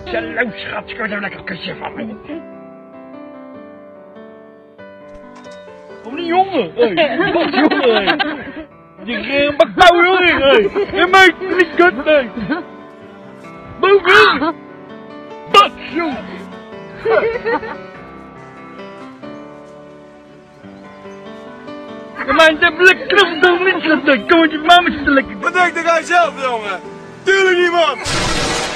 Hallo schat, ik wil een lekker kusje van me. Kom niet jongen, wat jongen, je bakbouw jongen, je maakt me niet kut mee. Boven, bak jongen. Ja, maar de blik klopt toch niet, kom met je mama te lekker. Wat denk jij zelf jongen? Tuurlijk niet man.